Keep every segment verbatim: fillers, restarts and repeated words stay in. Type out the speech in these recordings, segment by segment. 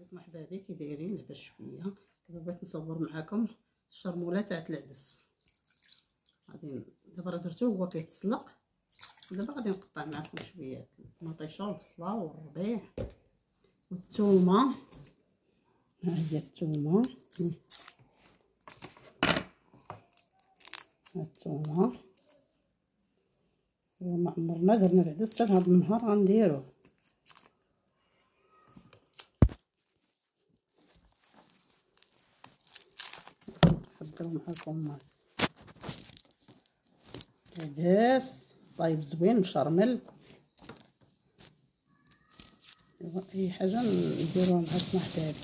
عليكم احبابي، كي دايرين؟ لاباس شويه. دابا بغيت نصور معكم الشرموله تاع العدس. غادي دابا راه درتو هو كيتسلق، دابا غادي نقطع معكم شويه المطيشه والبصله والربيع والثومه. ها هي الثومه، ها الثومه وما عمرنا درنا العدس حتى هذا النهار غنديروه. نحضروا معكم العدس طايب زوين مشرمل. اي حاجه نديروها معكم احبابي.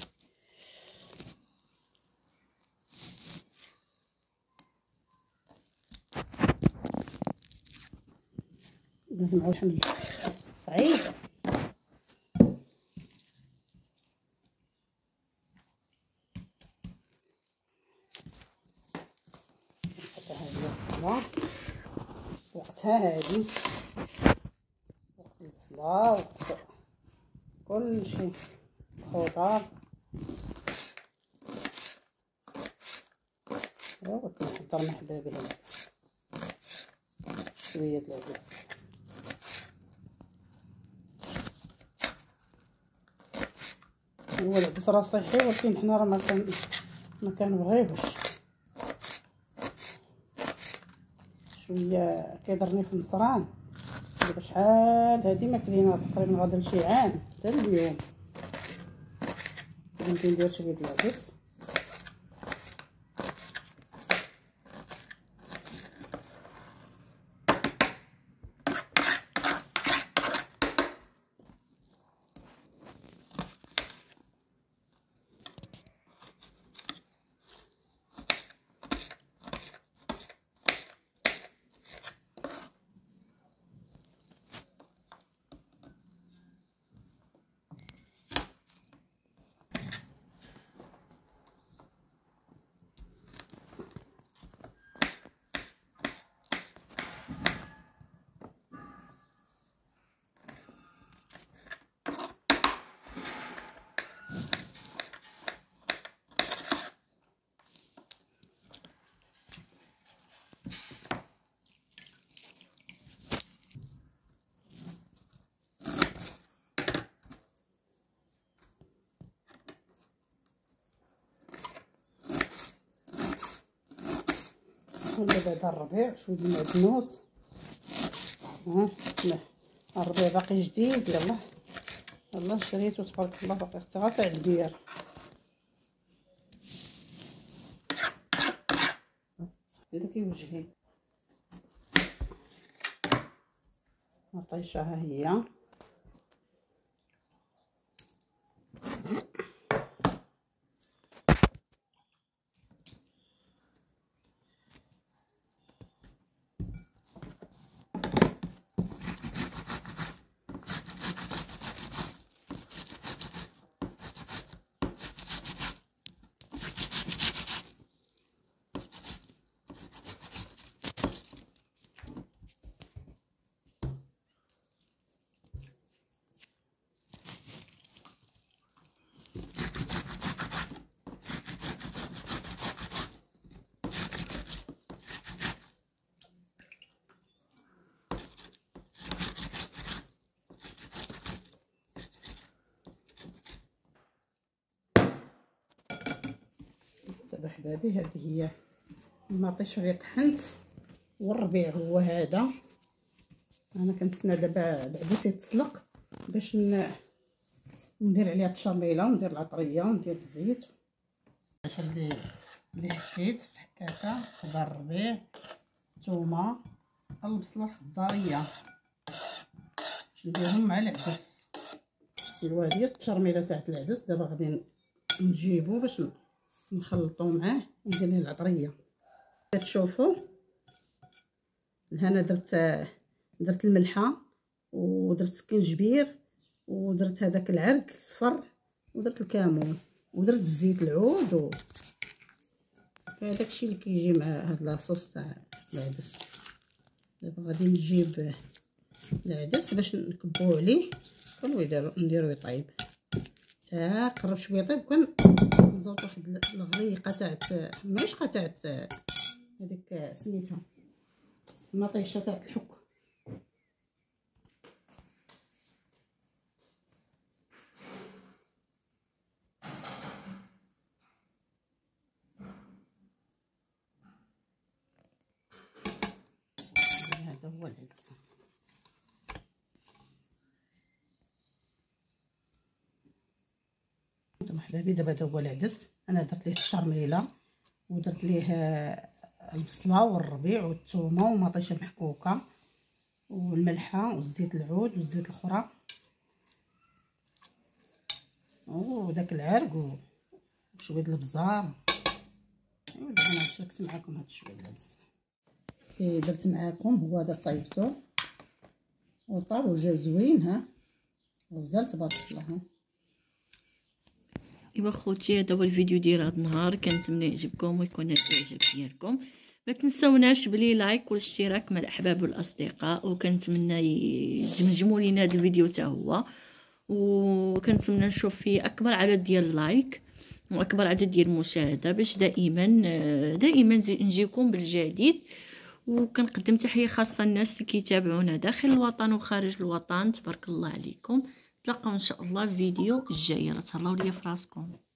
لازم مع الحمل صعيب. البصله وقتها هادي، وقت البصله وقت كلشي، الخضر. ايوا كنحضر مع حبابي هنا شويه د العدس. هو العدس راه صحي، ولكن حنا راه ما كان ما كنبغيوش. شويه كيضرني في النصران. دابا شحال هادي ما كلينا تقريبا، غادا لشي عام حتى اليوم. غادي ندير شويه د العدس. ولا بعد الربيع شويه د المعدنوس. ها الربيع باقي جديد. يلا يلا شريتو تبارك الله، باقي اختي غير تاع الديار. هذا كيوجهي مطيشه. ها هي دابا حبابي. هذه هي المطيشه اللي طحنت، والربيع هو هذا. انا كنتسنى دابا العدس يتسلق باش ندير عليها التشرميله وندير العطريه وندير الزيت. الحاجه اللي اللي حكيت في الحكاكه: خضر، الربيع، الثومه، البصله الخضاريه، باش نديرهم مع العدس. ايوا هذه هي التشرميله تاع العدس. دابا غادي نجيبو باش نخلطو معاه وندير ليه العطريه. كتشوفوا هنا درت درت الملحه ودرت سكينجبير ودرت هذاك العرق الصفر ودرت الكمون ودرت الزيت العود و هذاك الشيء اللي كيجي مع هاد لاصوص تاع العدس. دابا غادي نجيب العدس باش نكبوه عليه نديرو نديرو يطيب. حتى قرب شويه طيب كان نزود واحد الغريقه تاع ماشي تاع هذيك سميتها المطيشه تاع الحك. هذا هو العدس. انتم حبايبي دابا هذا هو العدس. انا درت ليه الشرميله ودرت ليه البصله والربيع والثومه ومطيشه محكوكه والملحه والزيت العود والزيت الاخرى وداك العرق وشويه البزار. ايوا دابا انا شاركت معكم هاد شويه العدس كي درت معاكم. هو هذا صايبته وطاب وجا زوين. ها غزال تبارك الله. ها ايوا خوتي هذا هو الفيديو ديال هذا النهار. كنتمنى يعجبكم ويكون الاعجاب ديالكم. ما تنساوناش بلي لايك والاشتراك مع الاحباب والاصدقاء، وكنتمنى يجمجموا لينا هذا الفيديو حتى هو، وكنتمنى نشوف فيه اكبر عدد ديال اللايك واكبر عدد ديال المشاهده باش دائما دائما نجيكم بالجديد. وكنقدم تحيه خاصه للناس اللي كيتابعونا داخل الوطن وخارج الوطن. تبارك الله عليكم. نتلاقاو ان شاء الله في فيديو الجاي. تهلاو ليا فراسكم.